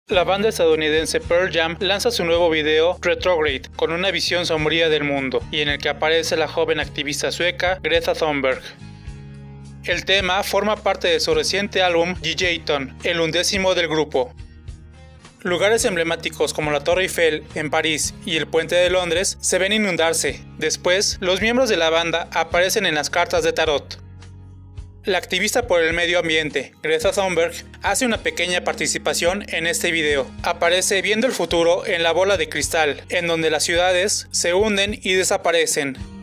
La banda estadounidense Pearl Jam lanza su nuevo video Retrograde, con una visión sombría del mundo, y en el que aparece la joven activista sueca Greta Thunberg. El tema forma parte de su reciente álbum Gigaton, el 11º del grupo. Lugares emblemáticos como la Torre Eiffel en París y el Puente de Londres se ven inundarse. Después, los miembros de la banda aparecen en las cartas de tarot. La activista por el medio ambiente, Greta Thunberg, hace una pequeña participación en este video. Aparece viendo el futuro en la bola de cristal, en donde las ciudades se hunden y desaparecen.